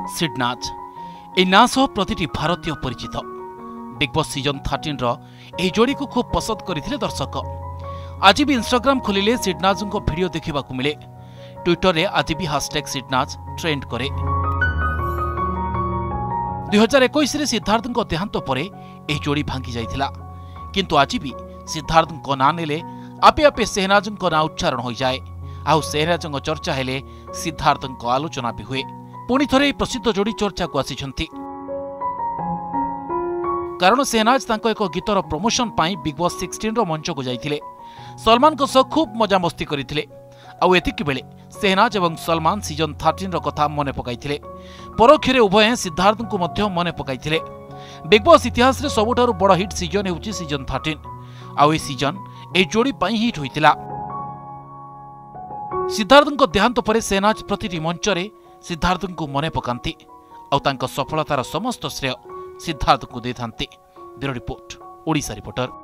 सिडनाज ए ना सह प्रतिटी भारतीय परिचित। बिग बॉस सीजन 13 रो ए जोड़ी को खूब पसंद करथिले दर्शक। आज भी इंस्टाग्राम खोलिले सिडनाज को वीडियो देखा मिले। ट्विटर रे आज भी हैशटैग सिडनाज ट्रेंड करे। 2021 रे सिद्धार्थ को देहांत पर ए जोड़ी भांगी जाइथिला, किंतु आज भी सिद्धार्थ को ना नेले आपे आपे शहनाज को ना उच्चारण हो जाए। आउ शहनाज चर्चा हेले सिद्धार्थ को आलोचना भी हुए। पुणी थरे प्रसिद्ध जोड़ी चर्चा को आसिछंती, कारण शहनाज तांको एक गीतर प्रमोशन पाई बिग बॉस 16 रो मंच को जाइथिले। सलमान को सह खूब मजा मस्ती करिथिले। आउ एतिकी बेले शहनाज एवं सलमान सीजन 13 रो कथा मने पकाइथिले। परोक्षरे उभय सिद्धार्थ को मध्य मने पकाइथिले। बिग बॉस इतिहास रे सबुठारु बड़ हिट सीजन हेउची सीजन 13। आउ ए सीजन ए जोड़ी पाई हिट होइतिला। सिद्धार्थ को देहांत पर शहनाज प्रतिटी मंच रे सिद्धार्थ को मने पकांती। आउ तांको सफलतार समस्त श्रेय सिद्धार्थ को देथांती। Bureau report, Odisha reporter.